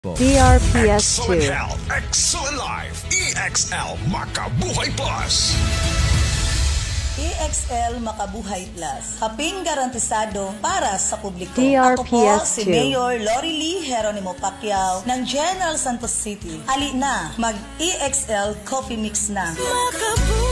DRPS 2. Excellent Health, Excellent Life, EXL Makabuhay Plus. EXL Makabuhay Plus. Kaping garantisado para sa publiko. DRPS Ako po si 2. Mayor Lori Lee Geronimo Pacquiao ng General Santos City. Ali na, mag-EXL Coffee Mix na. Makabuhay!